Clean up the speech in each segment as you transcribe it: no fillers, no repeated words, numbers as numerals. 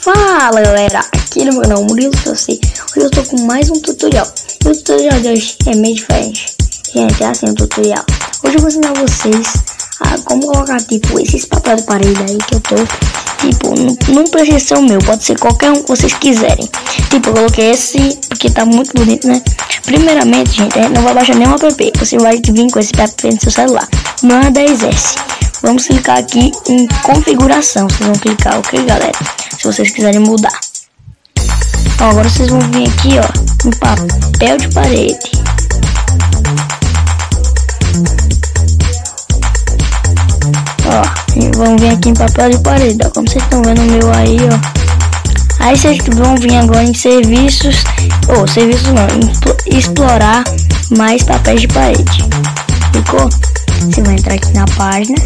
Fala galera, aqui no meu canal Murilo Hoje eu tô com mais um tutorial. E o tutorial de hoje é meio diferente. Gente, é assim o tutorial. Hoje eu vou ensinar vocês a como colocar tipo esses papéis de parede aí que eu tô. Tipo, não precisa ser o meu, pode ser qualquer um que vocês quiserem. Tipo, eu coloquei esse porque tá muito bonito, né? Primeiramente, gente, não vai baixar nenhum app. Você vai vir com esse app no seu celular. Não é 10S. Vamos clicar aqui em configuração. Vocês vão clicar, ok, galera? Se vocês quiserem mudar. Ó, agora vocês vão vir aqui, ó, em papel de parede. Ó, e vão vir aqui em papel de parede, ó, como vocês estão vendo o meu aí, ó. Aí vocês vão vir agora em serviços, ou serviços não, em explorar mais papéis de parede. Ficou? Você vai entrar aqui na página.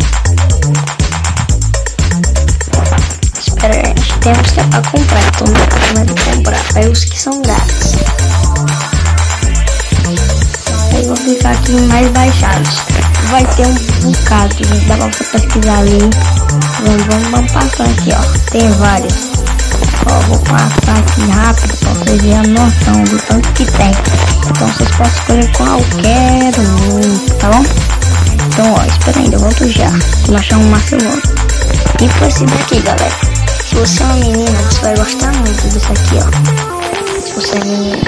Espera aí, temos que comprar, então vamos comprar. Aí os que são grátis. Aí vou clicar aqui em mais baixados. Vai ter um bocado, gente, dá pra você pesquisar ali. Vamos passar aqui, ó. Tem vários. Ó, vou passar aqui rápido pra vocês verem a noção do tanto que tem. Então vocês podem escolher qualquer um, tá bom? Então, ó, espera ainda, eu volto já. Vou achar um macilão. E foi esse daqui, galera. Se você é uma menina, você vai gostar muito disso aqui, ó. Se você é menina.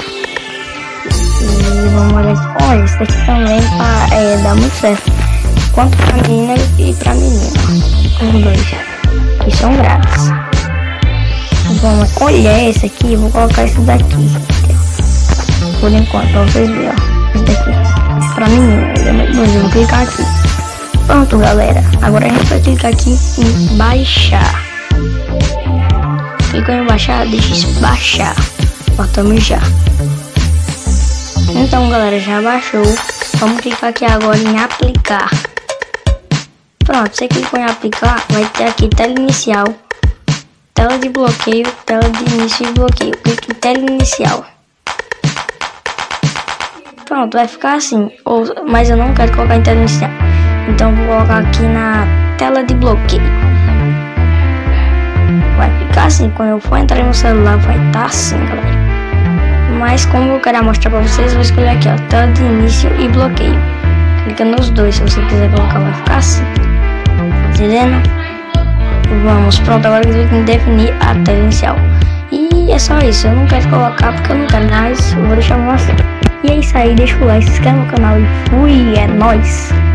E vamos olhar aqui. Olha, esse daqui também dá muito certo. Quanto pra menina e pra menina. Os dois. Que são grátis. Vamos olhar esse aqui. Vou colocar esse daqui. Por enquanto, pra vocês verem, ó. Esse daqui. Esse pra menina. Ele é muito bonito. Eu vou clicar aqui. Pronto, galera. Agora a gente vai clicar aqui em baixar. Clica em baixar, deixa isso baixar. Botamos já. Então, galera, já baixou. Vamos clicar aqui agora em aplicar. Pronto, você clicou em aplicar, vai ter aqui tela inicial, tela de bloqueio, tela de início e bloqueio. Clique em tela inicial. Pronto, vai ficar assim. Mas eu não quero colocar em tela inicial. Então vou colocar aqui na tela de bloqueio. Vai ficar assim, quando eu for entrar no celular vai estar assim, galera. Mas como eu quero mostrar pra vocês, eu vou escolher aqui, ó, tela de início e bloqueio. Clica nos dois, se você quiser colocar, vai ficar assim. Entendendo? Vamos, pronto, agora eu clico em definir a tela inicial. E é só isso, eu não quero colocar porque eu não quero mais, eu vou deixar pra você. E é isso aí, deixa o like, se inscreve no canal e fui, é nóis!